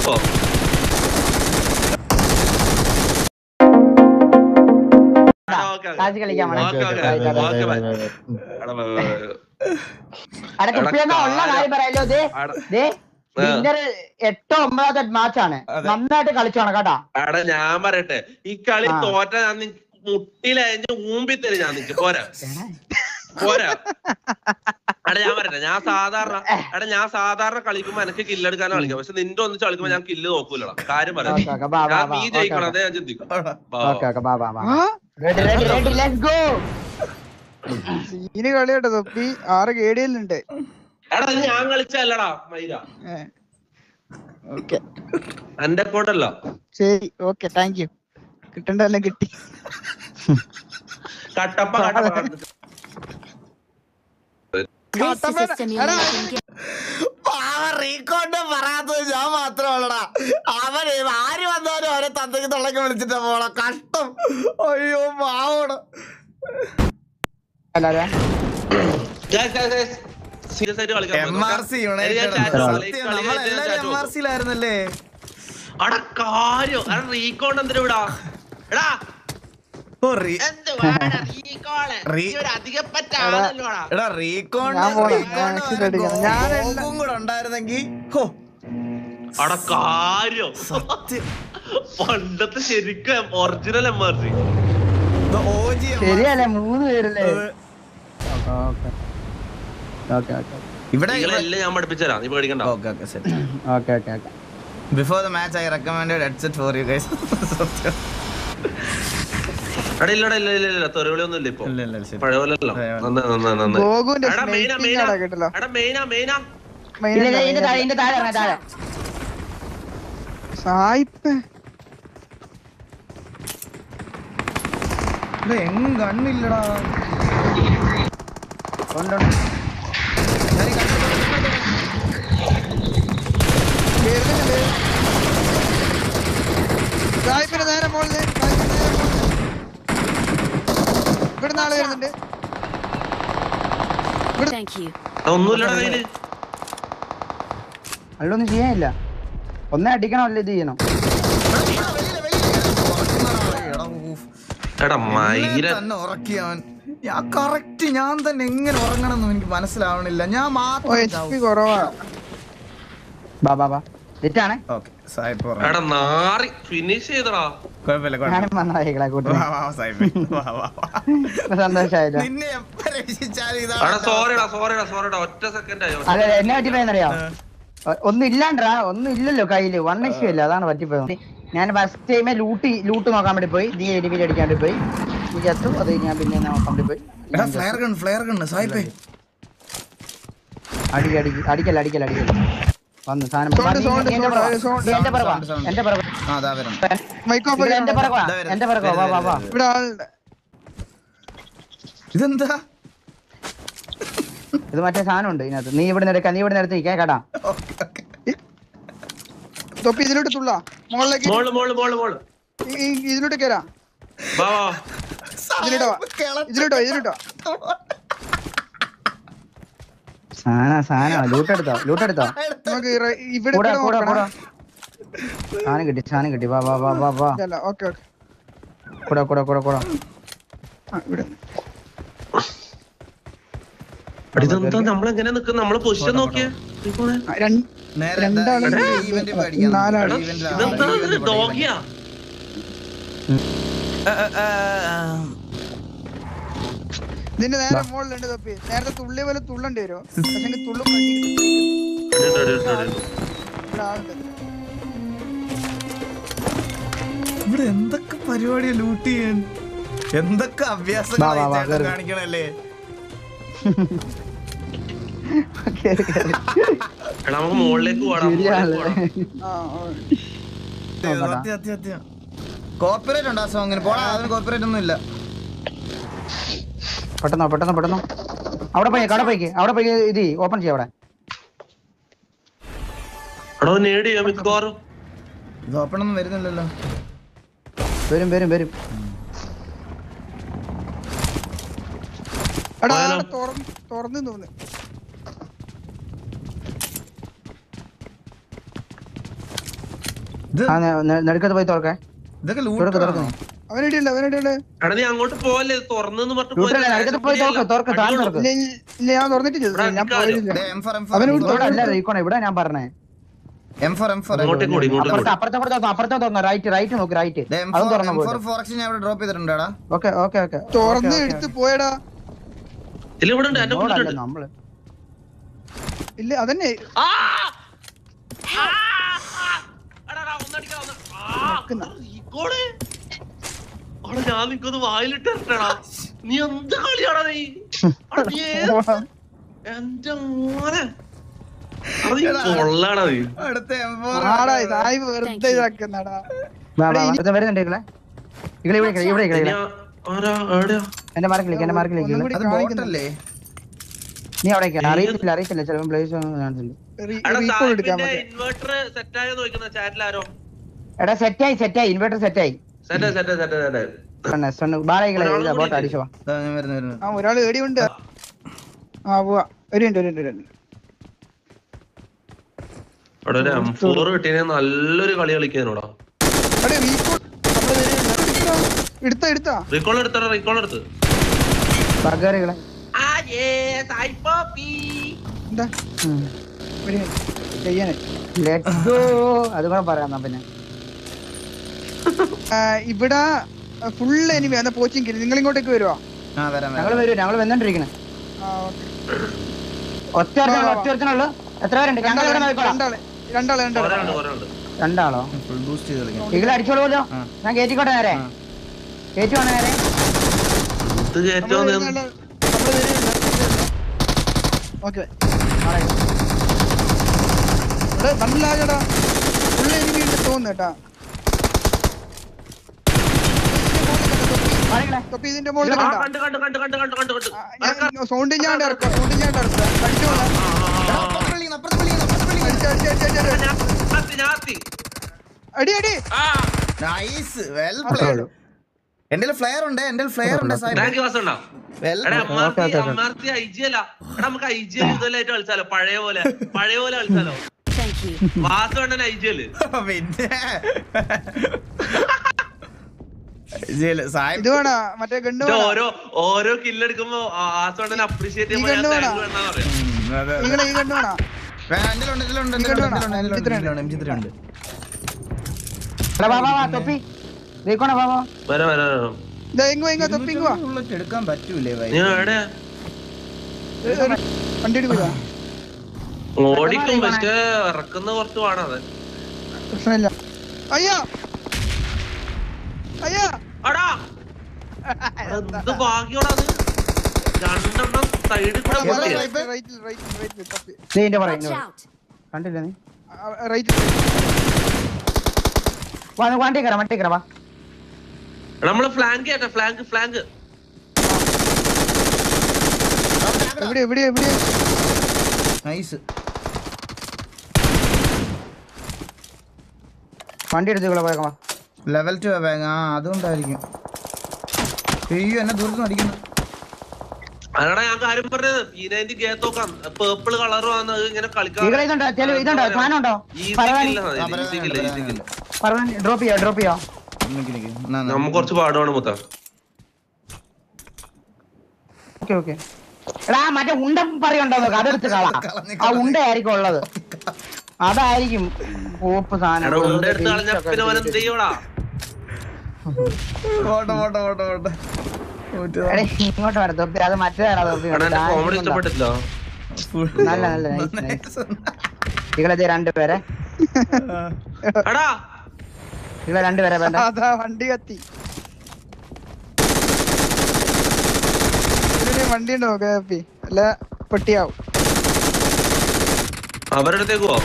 മാച്ചാണ് നന്നായിട്ട് കളിച്ചോണം കേട്ടാ. ഞാൻ പറയട്ടെ ഈ കളി തോറ്റ ഞാൻ മുട്ടിലഴിഞ്ഞ് ഊമ്പിത്തരും ഞാൻ നിക്ക് പോരാ ഞാൻ പറയട്ടെ ഞാൻ സാധാരണ കളിക്കുമ്പോ എനിക്ക് കില്ലെടുക്കാനാണ് കളിക്കാം. പക്ഷെ നിന്റെ ഒന്നിച്ച് കളിക്കുമ്പോ ഞാൻ കില്ല് നോക്കൂലടാ. കാര്യം പറയാം നീ ജയിക്കണം അതേ ഞാൻ ചിന്തിക്കും. കളിയോട്ടോ തൊപ്പി 6 കേടിയല്ലുണ്ട്. എടാ ഞാൻ കളിച്ചല്ലടാ മൈര. എന്റെ അക്കൗണ്ടല്ല. ശരി ഓക്കെ താങ്ക് യു. കിട്ടണ്ടെല്ലാം കിട്ടി. കട്ടപ്പ റീകോണ്ട് പറയാത്തത് ഞാൻ മാത്രമല്ലടാ. അവന് ആര് വന്നാലും അവരെ തന്തയ്ക്ക് തള്ളക്ക് വിളിച്ചിട്ടാ പോള. കഷ്ടം. അയ്യോ പാവട. MRC നമ്മളെല്ലാരും MRCയിലായിരുന്നല്ലേ. റീകോണ്ട് എന്തിനാ വിടാ എടാ കൂടെ ഉണ്ടായിരുന്നെങ്കി പണ്ടത്തെ ശരിക്കും ഒറിജിനൽ MRC ശരിയല്ലേ 3 പേരല്ലേ. ഇവിടെ ഞാൻ പഠിപ്പിച്ചുതരാം നീ പേടിക്കണ്ട. Before the match I recommended headset for you guys. ഇല്ല തെറിവിളിയൊന്നും ഇല്ല ഇപ്പൊ പഴയ പോലെയല്ലോ. എങ്ങും കണ്ണില്ലടാ. നേരെ മോളില് ഇവിടെ നാളെ വരുന്നുണ്ട്. അല്ലൊന്നും ചെയ്യാനില്ല. ഒന്നേ അടിക്കണമല്ല ഇത് ചെയ്യണം. ഉറക്കിയവൻ കറക്റ്റ്. ഞാൻ തന്നെ എങ്ങനെ ഉറങ്ങണമെന്ന് എനിക്ക് മനസ്സിലാവണില്ല. ഞാൻ മാത്രം ഒന്നും ഇല്ലാണ്ടാ. ഒന്നും ഇല്ലല്ലോ കയ്യില്. 1 HP അല്ല. അതാണ് പറ്റിപ്പോയത്. ഞാൻ ഫസ്റ്റ് ടൈമേ ലൂട്ട് നോക്കാൻ വേണ്ടി പോയി. നീ എലിമിൽ അടിക്കാൻ വേണ്ടി പോയി. നീ ചത്തു. അത് ഞാൻ പിന്നെ നോക്കാൻ വേണ്ടി പോയി. അടിക്കല്ല വന്ന് സാധനം ഇതെന്താ? ഇത് മറ്റേ സാധനം ഉണ്ട് ഇതിനകത്ത്. നീ ഇവിടെ നിൽക്കാൻ നിൽക്കാൻ കേട്ടാ. തൊപ്പി ഇതിലോട്ട് തുള്ള മോളിലേക്ക് ഇതിലോട്ട് കേറാ. ഇതിലോട്ടോ സാധനം ലൂട്ടെടുത്തോ നമുക്ക് ഇവിടെ സാധനം കിട്ടി വാ കൂടെ നമ്മളെങ്ങനെ നിൽക്കും? നമ്മളെ പൊസിഷൻ നോക്കിയേ. ഡോഗിയാ ഇതിന്റെ നേരെ മുകളിലുണ്ട് തൊപ്പി. നേരത്തെ തുള്ളി പോലെ തുള്ളണ്ടി വരുമോ? പക്ഷെ തുള്ളും ഇവിടെ എന്തൊക്കെ പരിപാടിയാ ലൂട്ട് ചെയ്യാൻ. എന്തൊക്കെ അഭ്യാസങ്ങൾ കാണിക്കണല്ലേ. നമുക്ക് മുകളിലേക്ക് കോർപ്പറേറ്റ് ഉണ്ടോ സോങ്ങിന്? പോടാ, അതിന് കോർപ്പറേറ്റ് ഒന്നും ഇല്ല. പെട്ടെന്നോ അവിടെ പോയി ഇത് ഓപ്പൺ ചെയ്യാം. ഇത് ഓപ്പൺ ഒന്നും വരുന്നില്ലല്ലോ. വരും തുറന്നു തോന്നുന്നു. നെടുക്കത്ത് പോയി തുറക്കേ ഇതൊക്കെ അവനടിയുണ്ട് എടാ നീ അങ്ങോട്ട് പോവല്ലേ തുറന്നു നെടുക്കത്ത് പോയി തുറക്ക് താൻ തുറക്ക് ഞാൻ തുറന്നിട്ടില്ല ഞാൻ പോയില്ല ഇവിടെ ഞാൻ പറഞ്ഞേ അപ്പുറത്തെ തുറന്നു റൈറ്റ് നോക്ക് റൈറ്റ് അതും തുറന്നു ഓക്കെ തുറന്ന് എടുത്ത് പോയടാ നമ്മള് ഇല്ല അതന്നെ ഞാൻ നിക്കൊന്ന് വായിലിട്ടാ നീ എന്ത് കളിയാടാ നീ എന്റെ മോനെ കൊള്ളാടാ നീ വെറുതെ ഇതാക്കുന്നടാ എന്റെ മാർക്കിലേക്ക് നീ അവിടെ അറിയത്തില്ല ചിലപ്പോ പ്ലേസ് എടാ സെറ്റായി ഇൻവെർട്ടർ സെറ്റായി ഒരാൾ ഏടിയുണ്ട് പോവാ ഒരു നല്ലൊരു കളി കളിക്കാനോടാ എടുത്താ അതുകൂടെ പറയാം പിന്നെ ഇവിടെ ഫുള്ള് എനിമി അതാ പോച്ചിങ് നിങ്ങൾ ഇങ്ങോട്ടേക്ക് വരുവാ ഞങ്ങള് വന്നോണ്ടിരിക്കണേ ഒറ്റ എത്ര പേരുണ്ട് രണ്ടാളോ ഇങ്ങളെ അടിച്ചോളൂല്ലോ ഞാൻ കേറ്റിക്കോട്ടെ നേരെ കേറ്റുവാണ് നേരെ ഓക്കെ മനസ്സിലാകടാ ഫുള്ള് എനിമി ഉണ്ട് തോന്നുന്നു കേട്ടാ ഇതിന്റെ മുകളിൽ സൗണ്ട് ഞാൻ ഇറക്കാം അടി എന്റെ ഫ്ലെയർ ഉണ്ട് നമുക്ക് ഐജിഎൽ ഇതല്ലായിട്ട് കളിച്ചാലോ പഴയ പോലെ കളിച്ചാലോ വാസവണ്ണൻ ഐജിഎല് ഓരോ കില്ലെടുക്കുമ്പോ ആസവണ്ണൻ അപ്രീഷിയേറ്റ് എടുക്കാൻ പറ്റൂലേ ഓടിക്കും പക്ഷെ ഇറക്കുന്ന കുറച്ച് പാടാണ് പ്രശ്നമില്ല അയ്യോ ഭാഗ്യോടാ രണ്ടെണ്ണം സൈഡിൽ കൂടെ കണ്ടില്ല നീ റൈറ്റ് നമ്മള് ഫ്ലാങ്ക് കേട്ടോ ഫ്ലാങ്ക് എവിടെ നൈസ് വണ്ടി എടുത്തുകളെ പോയേക്കാം ലെവൽ 2 അതുകൊണ്ടായിരിക്കും അയ്യോ എന്നെ ദൂരത്ത് അടിക്കുന്നു അതാടാ ഞാൻ കാര്യം പറഞ്ഞത് P90 ഗേത്തോക്കാം പേർപ്പിൾ കളറും ആണ് ഇങ്ങനെ കളിക്കാൻ ഡ്രോപ്പ് ചെയ്യാ നമുക്ക് കുറച്ച് പാടുവാണ് മുത്ത ഓക്കെ എടാ മറ്റേ ഉണ്ട പറയുണ്ടോ അതെടുത്ത് കളാ ആ ഉണ്ടയായിരിക്കും ഉള്ളത് അതായിരിക്കും ഓപ്പ് സാധനം ഇങ്ങോട്ട് വരാം തൊപ്പി അത് മറ്റേ നല്ല നിങ്ങളെ രണ്ടുപേരെ വേണ്ട വണ്ടി കത്തി വണ്ടി ഉണ്ടോ കാപ്പി അല്ല പെട്ടിയാവും അവരടുത്തേക്ക് പോവാം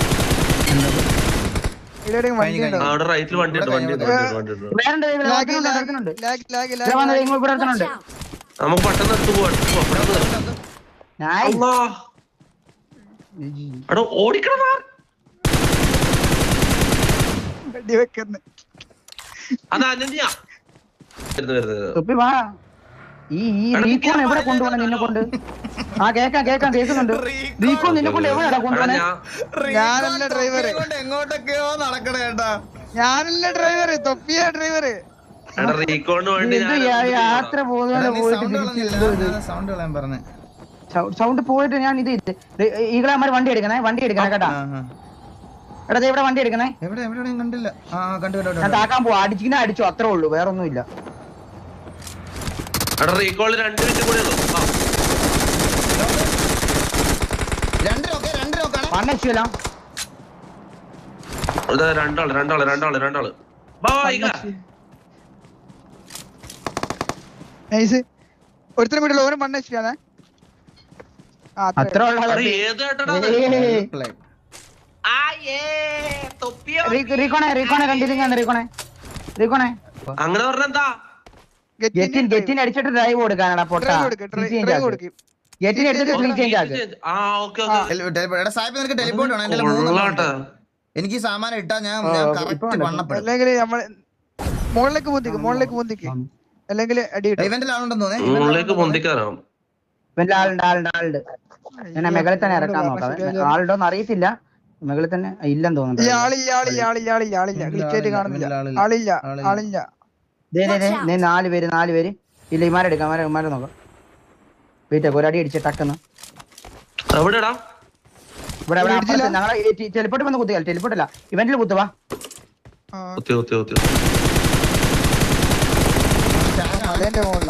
വണ്ടി നമുക്ക് പെട്ടെന്ന് എടുത്തു പോവാം ഓടിക്കണം അതാ അനന്യ ഈ റീക്കോൺ എവിടെ കൊണ്ടുപോകണം നിന്നെ കൊണ്ട് കേൾക്കുന്നുണ്ട് റീക്കോൺ നിന്നെ കൊണ്ട് എവിടെയാ കൊണ്ടുപോകണേ ഞാനല്ല ഡ്രൈവർ എങ്ങോട്ടൊക്കെയോ നടക്കണേട്ടാ ഞാനല്ല ഡ്രൈവർ, തൊപ്പിയ ഡ്രൈവർ. എടാ റീകോളിന് വേണ്ടി ഇത് യാത്ര പോകുന്ന സൗണ്ട് കളയാൻ പറഞ്ഞേ. സൗണ്ട് പോയിട്ട് ഞാൻ ഇത് ഈകളമാര് വണ്ടി എടുക്കണേ കേട്ടാ. എടാ ഇവിടെ വണ്ടി എടുക്കണേ. എവിടെ കണ്ടില്ല. ഞാൻ താക്കാൻ പോവാ. അടിച്ചു അത്രേ ഉള്ളൂ, വേറെ ഒന്നും ഇല്ല. എടാ റീകോളിൽ 2 മിനിറ്റ് കൂടെ ഉള്ളൂ. രണ്ടാള് നൈസ്. ഒരുത്തരം വീട്ടിൽ ഓരോ മണ്ണ വെച്ചാണ്. അത്ര റീകോണെ അങ്ങനെ പറഞ്ഞെന്താ ഗെറ്റിന് അടിച്ചിട്ട് ഡ്രൈവ് കൊടുക്കാനാടാ പൊട്ടാ. ഗെറ്റിന് എടുത്തിട്ട് ഫ്രീ ചേഞ്ച് ആക്ക്. എനിക്ക് സാമാനം ഇട്ടാ ഞാൻ കറക്റ്റ് വണ്ണപ്പെടും. അല്ലെങ്കിൽ നമ്മള് മുകളിലേക്ക് പൊന്തിക്ക് അല്ലെങ്കിൽ അടി ഇവന്റിലാണുണ്ടെന്ന് തോന്നേ. മുകളിലേക്ക് പൊന്തിക്കാനാവും. ആളുണ്ട്. ഞാൻ മെകളിൽ തന്നെ ഇറക്കാൻ നോക്കാം. ആളുണ്ടോന്ന് അറിയത്തില്ല. മെകളിൽ തന്നെ ഇല്ലെന്ന് തോന്നുന്നു. ആളില്ല. 4 പേര് ഇല്ല. ഇമാരെടുക്കാം. ഇമാരെ നോക്കാം. വീട്ടേക്ക് ഒരടി അടിച്ച് ടക്കുന്നു. ഇവിടെ ഞങ്ങളെ ടെലിപ്പോർട്ട് വന്ന് കുത്തിയാൽ. ടെലിപ്പോർട്ടല്ല, ഇവന്റിൽ കുത്തുവാ. അതിന്റെ മുകളില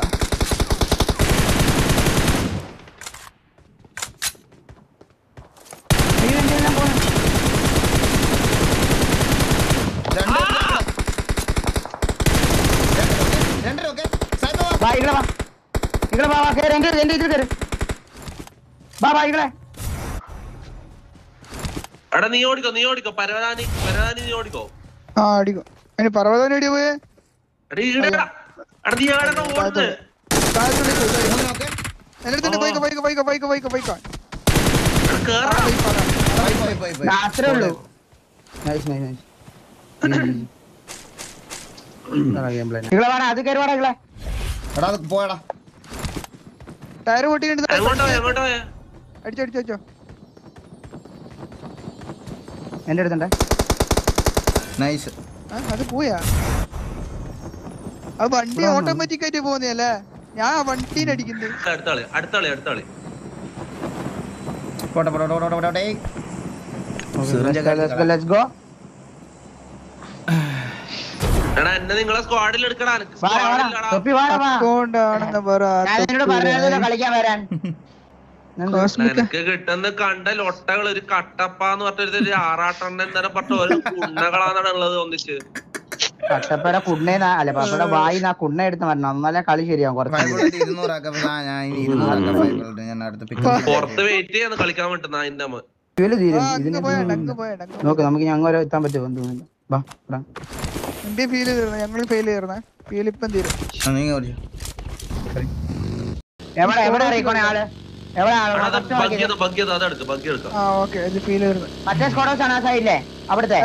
എടാ നീ ഓടിക്കോ പരവതാനി നീ ഓടിക്കോ. അടിക്കോ. അതിന് പർവ്വതം എടിയോ പോയേ. അത്രേ ഉള്ളൂ. അത് കയറുവാടാ. പോയടാ. ടയർ പൊട്ടിയിട്ട് അടിച്ചോ. എന്റെ അടുത്തുണ്ടേ. നൈസ്. അത് പോയാ. അത് വണ്ടി ഓട്ടോമാറ്റിക് ആയിട്ട് പോകുന്നല്ലേ. ഞാൻ വണ്ടീനെ അടിക്കുന്നത്. അടുത്താളി എടാ എന്നെ നിങ്ങളെ സ്ക്വാഡിൽ എടുക്കടാ. നിനക്ക് കിട്ടുന്ന കണ്ട ലൊട്ടകൾ ഒരു കട്ടപ്പാന്ന് പറഞ്ഞൊരു 6-8 എണ്ണം പറഞ്ഞ ഒരു കുണ്ണകളാന്നാണ് ഉള്ളത് ഒന്നിച്ച്. കട്ടപ്പയുടെ കുണ്ണേന്നാ അല്ല പപ്പയുടെ വായി ആ കുണ്ണ എടുത്ത് വരണം. എന്നാലേ കളി ശരിയാവും. പുറത്ത് വെയിറ്റ് ചെയ്യാന്ന് കളിക്കാൻ പറ്റുന്ന അതിന്റെ നോക്ക്. നമുക്ക് ഞങ്ങൾ എത്താൻ പറ്റുമോ തോന്നുന്നില്ല. എവിടെ അറിയിക്കണേ ആള്. മറ്റേ സ്കോഡോസ് ആണ് ആ സൈഡിലെ അവിടുത്തെ.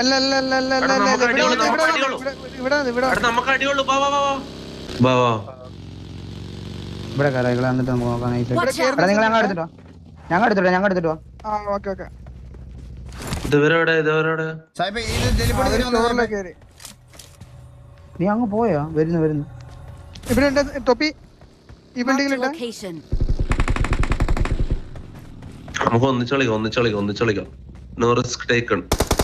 നമുക്ക് അടിയുള്ളൂ. ഇവിടെ കയറികളെ വന്നിട്ട് നമുക്ക് നോക്കാം. നിങ്ങൾ ഞങ്ങൾ എടുത്തിട്ടോ. നീ അങ്ങ് പോയോ? വരുന്നു. ഇവിടെ തൊപ്പി ഈ ബിൽഡിംഗിലുണ്ട്. നമുക്ക് ഒന്നിച്ചളിക്കാം. No risk taken.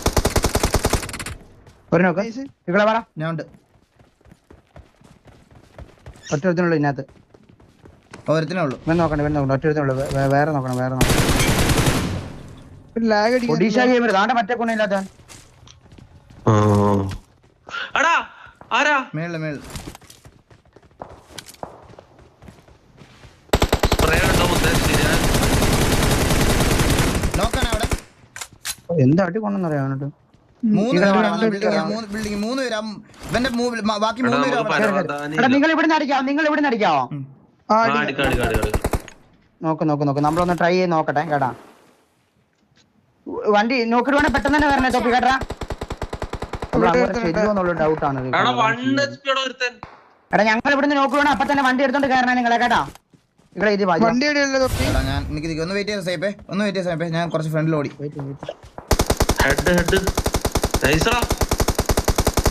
ഒറ്റ ഇതിനകത്ത് നോക്കണ്ട. ഒറ്റ വേറെ നോക്കണം. മറ്റേ കൊണ്ടില്ലാത്ത എന്താ അടി കൊണ്ടെന്നറിയാം. നിങ്ങൾ ഇവിടെ അടിക്കാവോ? നോക്ക്. നമ്മളൊന്ന് ട്രൈ ചെയ്ത് നോക്കട്ടെ കേട്ടാ. വണ്ടി നോക്കിട്ട് വേണേ പെട്ടെന്ന് തന്നെ വരണേ തൊപ്പി കേട്ടാ. ശരിയോന്നുള്ള ഡൗട്ടാണ്. എടാ ഞങ്ങൾ ഇവിടുന്ന് നോക്കി വേണം അപ്പൊ തന്നെ വണ്ടി എടുത്തോണ്ട് കയറണേ നിങ്ങളെ കേട്ടാ. ഞാൻ കുറച്ച് ഫ്രണ്ടിൽ ഓടി.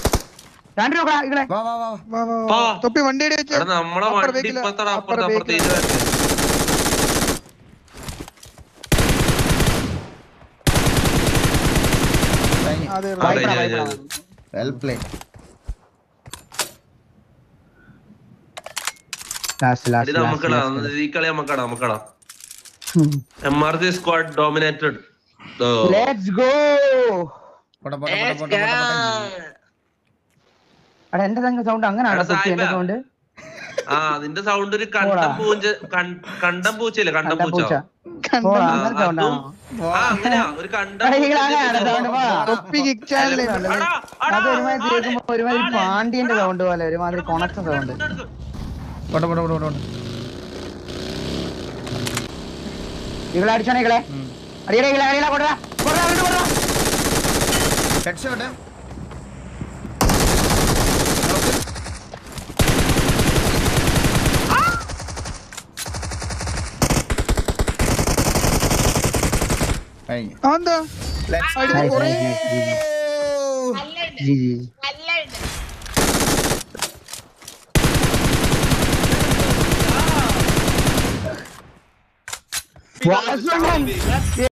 2 നോക്കടാ ഇങ്ങളെ. വാ വാ വാ വാ, വാ, വാ. തൊപ്പി വണ്ടി അടി വെച്ച് എടാ നമ്മളെ അപ്പുറം വണ്ടി back ല്, ഇപ്പത്തട അപ്പുറം back ല്. അപ്പുറത്തേക്ക് അതെ വെൽ പ്ലേ ഇത് നമുക്കടാ ഈ കളി നമുക്കടാ MRG squad dominated. Let's go. പോട്ടെ പോട്ടെ പോട്ടെ പോട്ടെ എടാ എന്റെ സൗണ്ട് അങ്ങനെയാണോ തൊപ്പി എന്റെ സൗണ്ട്? ആ നിന്റെ സൗണ്ട് ഒരു കണ്ടം പൂച്ചയില്ലേ കണ്ടം പൂച്ച അങ്ങനെ സൗണ്ടാണോ? ആ അങ്ങനെയാ ഒരു കണ്ടം തൊപ്പി കിക്ക് ചാനലേ അത് ഒരുമാതിരി കേൾക്കുമ്പോ ഒരുമാതിരി പാണ്ഡ്യന്റെ സൗണ്ട് പോലെ ഒരുമാതിരി കൊണക്ക സൗണ്ട്. പോട്ടെ പോട്ടെ പോട്ടെ പോട്ടെ ഇകളെ അടിച്ചാണ് ഇകളെ അടിയട ഇകളെ അടിയട കൊടുടാ ഹെഡ്ഷോട്ട് എന്താ വാസവൻ